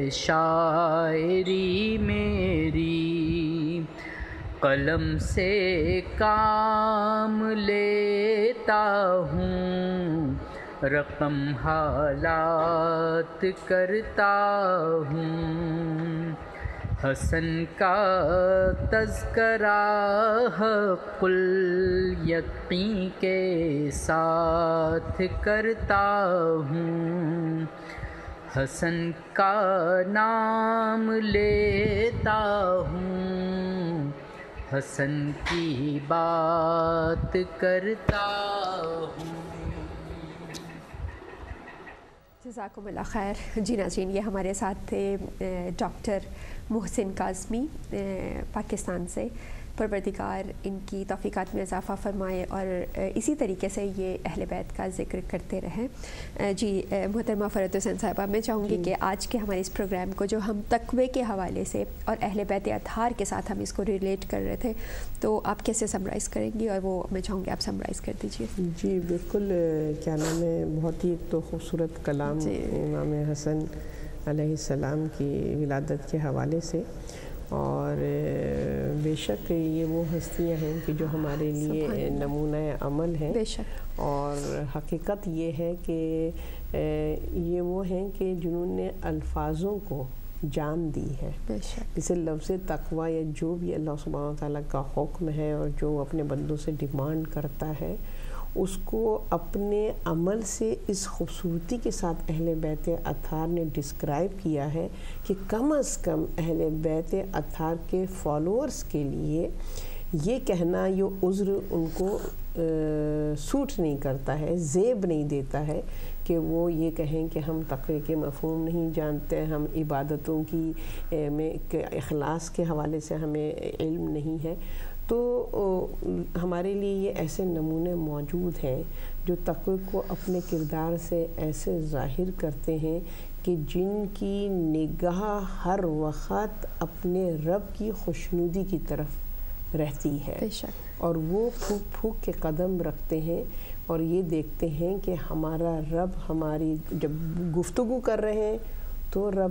S5: شاعری میری، قلم سے کام لیتا ہوں رقم حالات کرتا ہوں، حسن کا تذکرہ حق الیقین کے ساتھ کرتا ہوں، حسن کا نام لیتا ہوں، حسن کی بات کرتا ہوں۔
S1: جزاکم اللہ خیر۔ جی ناظرین، یہ ہمارے ساتھ تھے ڈاکٹر محسن کاظمی پاکستان سے۔ پروردگار ان کی توفیقات میں اضافہ فرمائے اور اسی طریقے سے یہ اہل بیت کا ذکر کرتے رہیں۔ جی محترمہ فرحت حسین صاحبہ، میں چاہوں گی کہ آج کے ہمارے اس پروگرام کو جو ہم تقوی کے حوالے سے اور اہل بیت اطہار کے ساتھ ہم اس کو ریلیٹ کر رہے تھے، تو آپ کیسے سمرائز کریں گی؟ اور وہ میں چاہوں گی آپ سمرائز کر دیجیے۔
S2: جی بالکل، کیا نام ہے، بہت ہی تو خوبصورت کلام امام حسن علیہ السلام کی ولادت کے حوالے سے، اور بے شک یہ وہ ہستیاں ہیں کہ جو ہمارے لیے نمونہ عمل ہیں، اور حقیقت یہ ہے کہ یہ وہ ہیں کہ جنہوں نے الفاظوں کو جان دی ہے۔ جسے لفظ تقوی یا جو بھی اللہ سبحانہ وتعالیٰ کا حکم ہے اور جو اپنے بندوں سے ڈیمانڈ کرتا ہے، اس کو اپنے عمل سے اس خوبصورتی کے ساتھ اہل بیت اطہار نے ڈسکرائب کیا ہے کہ کم از کم اہل بیت اطہار کے فالوورز کے لیے یہ کہنا یہ عذر ان کو سوٹ نہیں کرتا ہے، زیب نہیں دیتا ہے کہ وہ یہ کہیں کہ ہم تقوی کے مفہوم نہیں جانتے، ہم عبادتوں کی اخلاص کے حوالے سے ہمیں علم نہیں ہے۔ تو ہمارے لیے یہ ایسے نمونے موجود ہیں جو تقوی کو اپنے کردار سے ایسے ظاہر کرتے ہیں کہ جن کی نگاہ ہر وقت اپنے رب کی خوشنودی کی طرف رہتی ہے، اور وہ پھونک پھونک کے قدم رکھتے ہیں اور یہ دیکھتے ہیں کہ ہمارا رب ہماری جب گفتگو کر رہے ہیں تو رب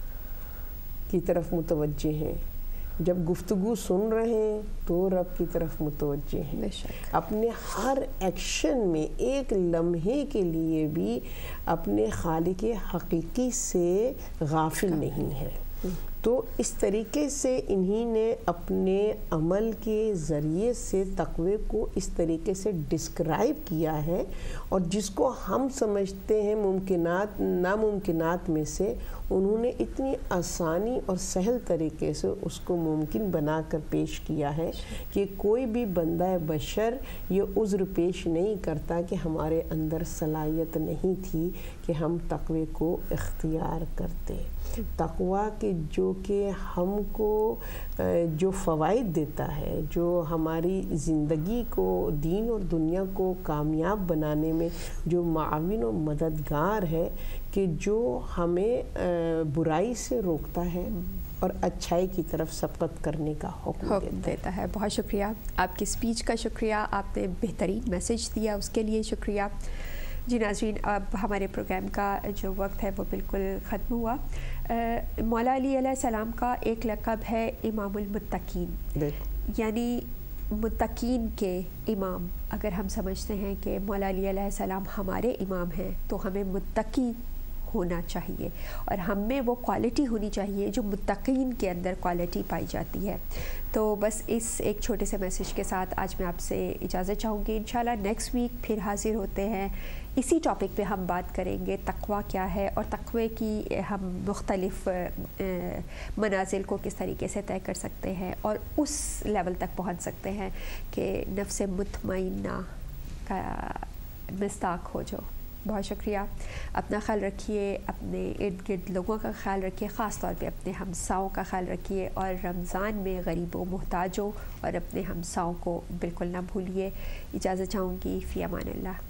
S2: کی طرف متوجہ ہیں، جب گفتگو سن رہے ہیں تو رب کی طرف متوجہ ہیں، اپنے ہر ایکشن میں ایک لمحے کے لیے بھی اپنے خالق حقیقی سے غافل نہیں ہے۔ تو اس طریقے سے انہی نے اپنے عمل کے ذریعے سے تقوی کو اس طریقے سے ڈسکرائب کیا ہے، اور جس کو ہم سمجھتے ہیں ممکنات ناممکنات میں سے انہوں نے اتنی آسانی اور سہل طریقے سے اس کو ممکن بنا کر پیش کیا ہے کہ کوئی بھی بندہ بشر یہ عذر پیش نہیں کرتا کہ ہمارے اندر صلاحیت نہیں تھی کہ ہم تقوی کو اختیار کرتے۔ تقوی کے جو کہ ہم کو جو فوائد دیتا ہے، جو ہماری زندگی کو، دین اور دنیا کو کامیاب بنانے میں جو معاون و مددگار ہے، کہ جو ہمیں برائی سے روکتا ہے اور اچھائی کی طرف سبقت کرنے کا حکم دیتا ہے۔
S1: بہت شکریہ آپ کی اسپیچ کا، شکریہ آپ نے بہترین میسیج دیا اس کے لیے شکریہ۔ جی ناظرین، اب ہمارے پروگرام کا جو وقت ہے وہ بالکل ختم ہوا۔ مولا علی علیہ السلام کا ایک لقب ہے امام المتقین، یعنی متقین کے امام۔ اگر ہم سمجھتے ہیں کہ مولا علی علیہ السلام ہمارے امام ہیں تو ہمیں متقی ہونا چاہیے، اور ہم میں وہ کوالٹی ہونی چاہیے جو متقین کے اندر کوالٹی پائی جاتی ہے۔ تو بس اس ایک چھوٹے سے میسیج کے ساتھ آج میں آپ سے اجازت چاہوں گی۔ انشاءاللہ نیکسٹ ویک پھر حاضر ہوتے ہیں، اسی ٹاپک پہ ہم بات کریں گے تقوی کیا ہے، اور تقوی کی ہم مختلف منازل کو کس طریقے سے طے کر سکتے ہیں اور اس لیول تک پہنچ سکتے ہیں کہ نفس مطمئنہ کا مصداق ہو جو۔ بہت شکریہ، اپنا خیال رکھیے، اپنے ارد گرد لوگوں کا خیال رکھیے، خاص طور پہ اپنے ہمساؤں کا خیال رکھیے، اور رمضان میں غریبوں محتاجوں اور اپنے ہمساؤں کو بالکل نہ بھولیے۔ اجازت چاہوں گی، فی امان اللہ۔